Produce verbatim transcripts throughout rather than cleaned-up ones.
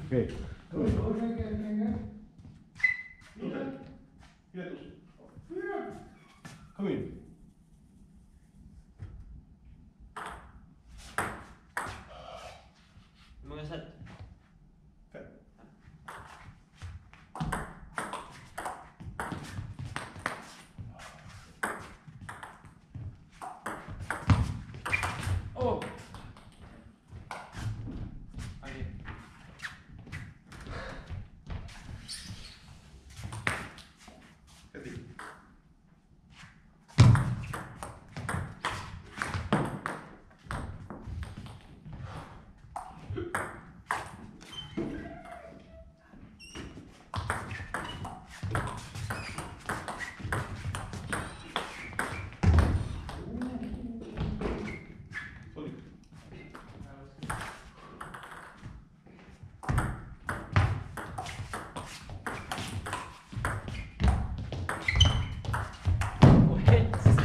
Okay. Good. Okay, okay, okay. Here. Here. Come in. Hur många set? Fem. Åh! Okej. Ett till. Sorry. Åh, helsike.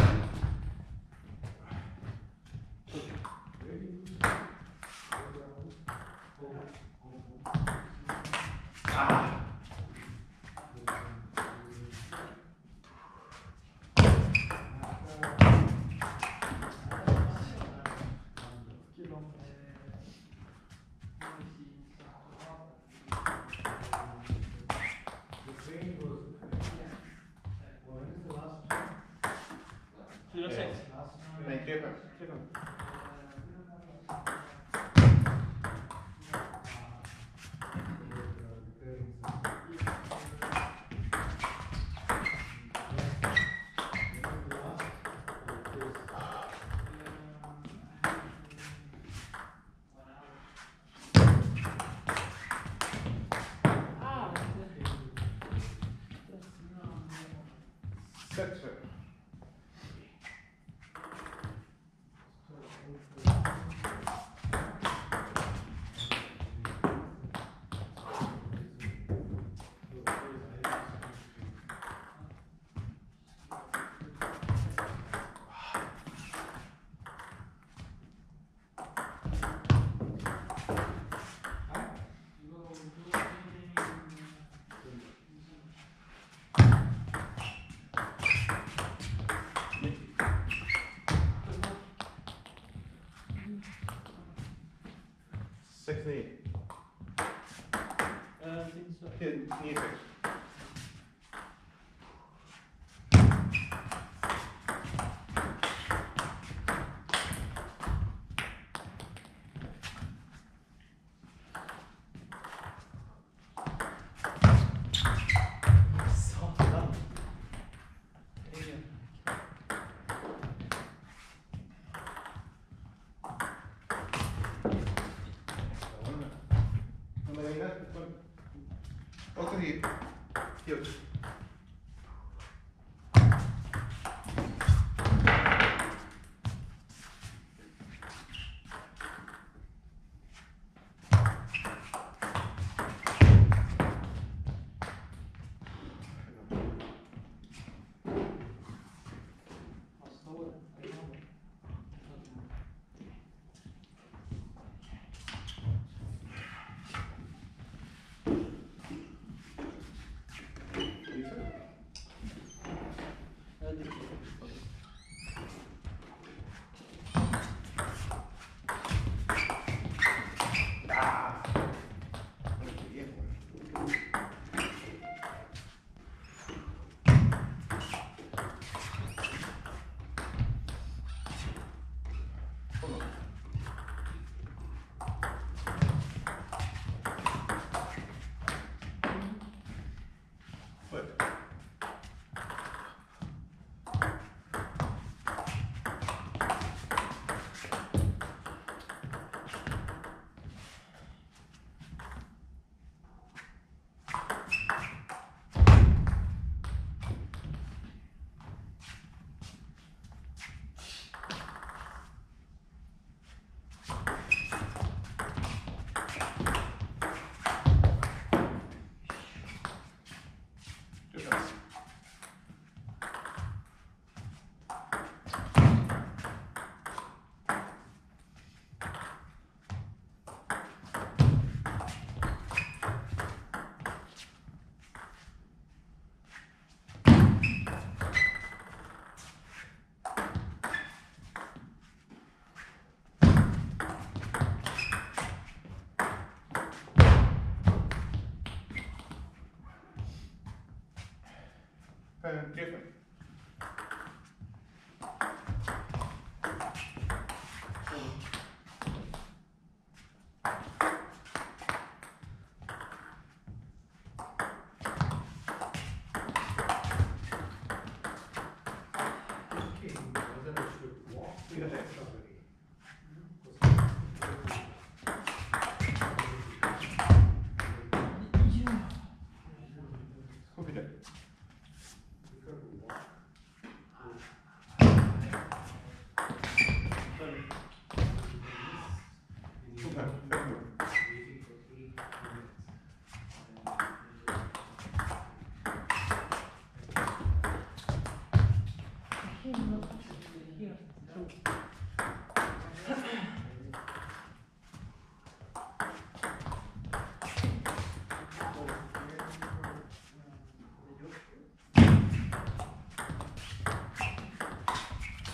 Fyra, sex. Nej, tre fem. Tre, fem. Sex fem. Sex nio. Eh, finns det- Nio nio sex. Satan. Ingen. Non me la otto hit. Io. Vad står det?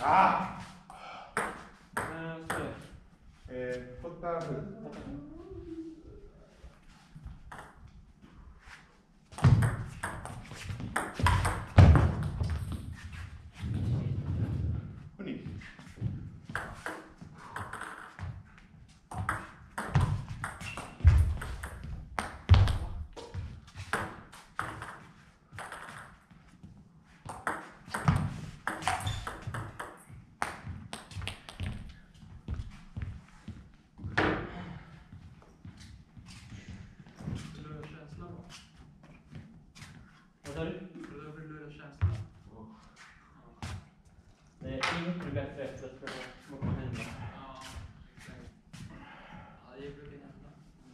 Ah! Eh, så är det. Eh, åtta, sju. Och nio. Förlora känslan då? Vad sa du? Förlora känslan? Nej, inget blir bättre efter att vad kommer hända. Ja, exakt. Ja, det brukar hända.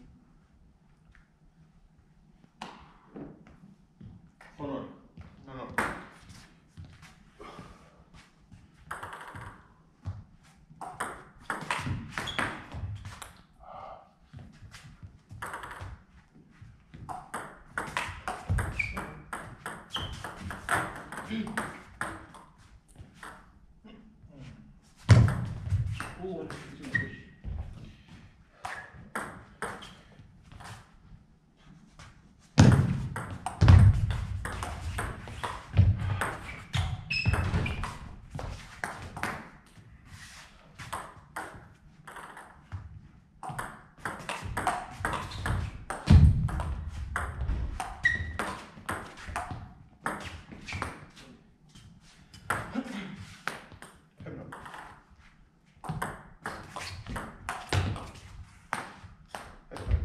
Två noll. Två noll. Oh, Fem noll. Ett poäng.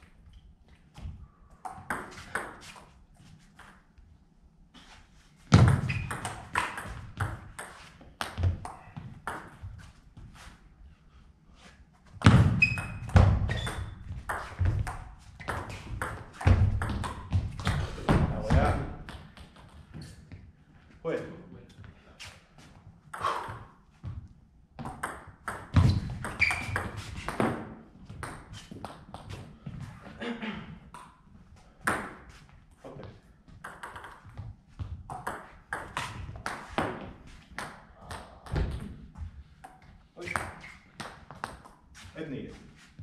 Nåja. Och ett. Okej. oj. Ett nio.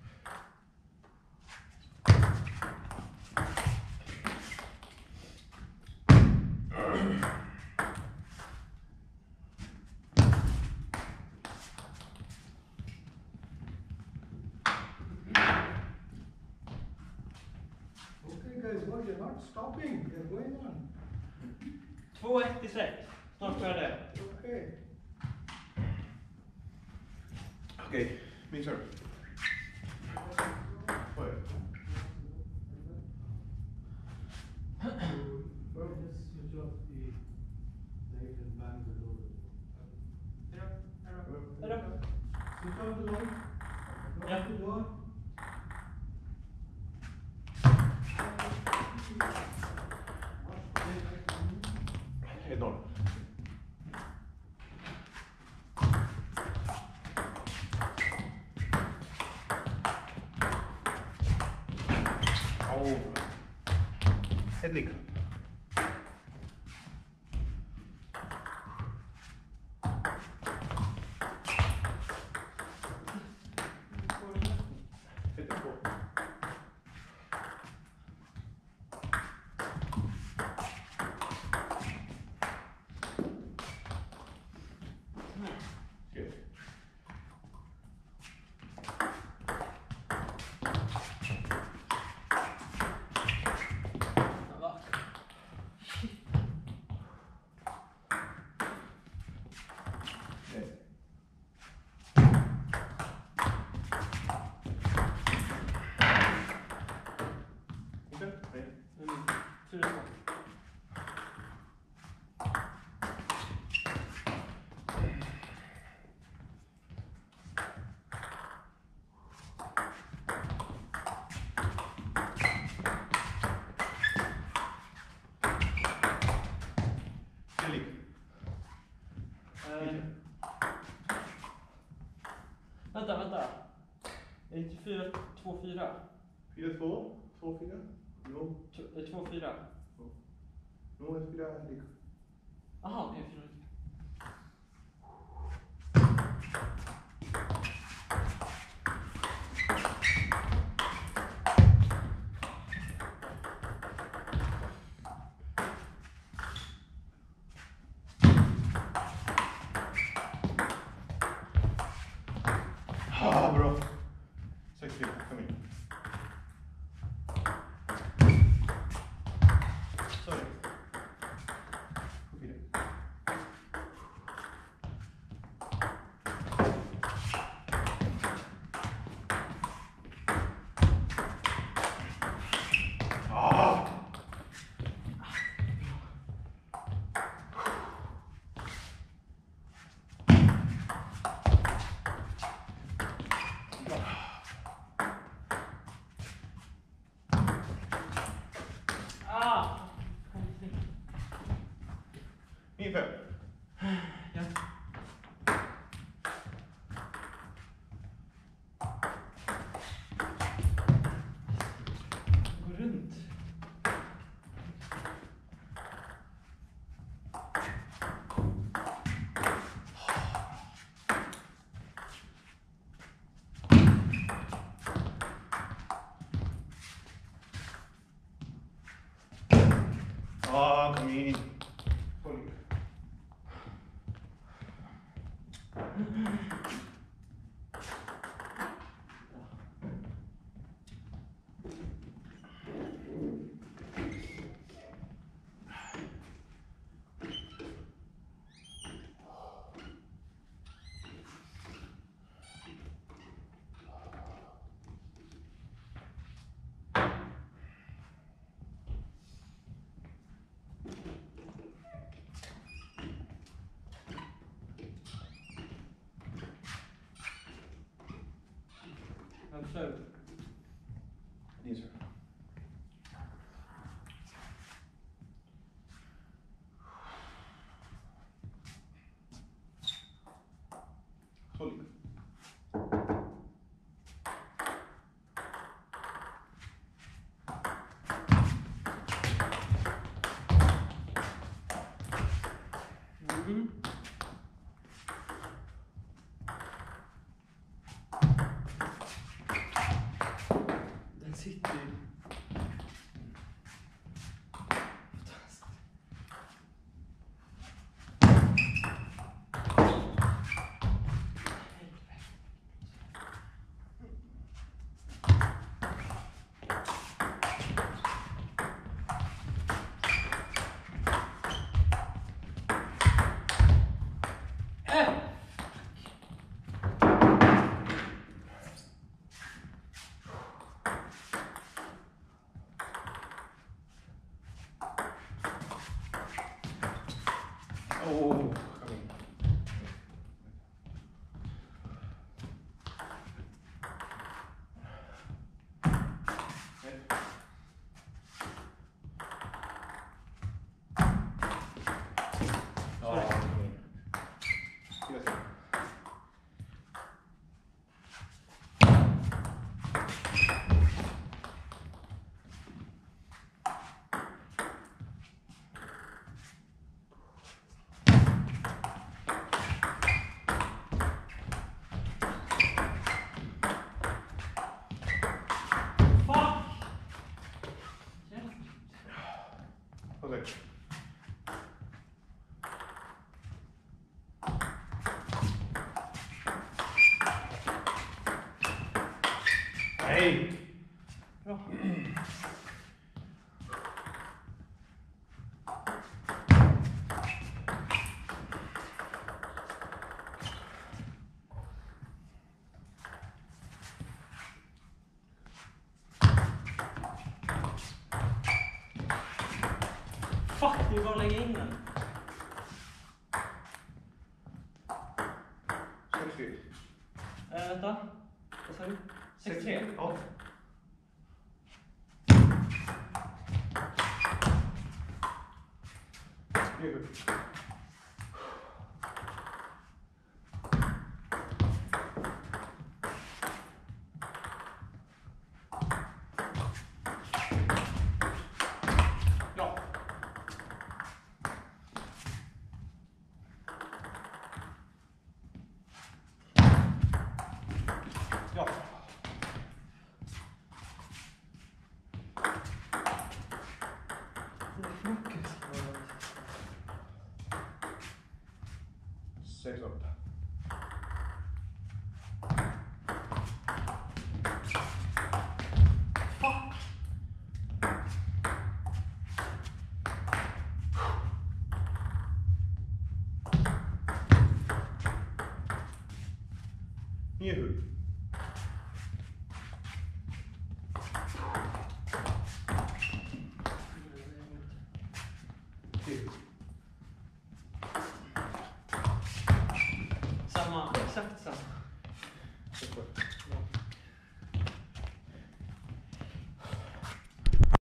Okay, guys, well, you're not stopping. You're going on. två ett i set. Snart får jag det. Okay. Okej, min serve. Två ett. First, just switch off the light and bang the door. Är det? Switch off the light. Close Yeah. the door. Ett noll. Au. Ett lika. Ett två. Okej. Va? Nej. Inte? Nej. Mm, fyra två. En lika. Eh, vänta, vänta. Är det inte fyra två fyra? Fyra två. Två fyra. Jo. T- två fyra? Jo, ett fyra lika. Jaha, det är fyra. Ah, bra. sex fyra, kom in. Sorry. sju fyra. Ah! Ah! Min fem. Ja. Gå runt. Ah, kom in. Sorry. Absolut. Din tur. Sorry. Mm. Den sitter ju. Fantastiskt. Äh! Oh, kom in. Ett. Ja, kom in. Fyra stycken. Fuck! Och sex. Nej! Bra. Fuck, det är bara att lägga in den. sex fyra. Äh, vänta. Vad sa du? sex tre? Ja. nio sju. Ja. ingen hull.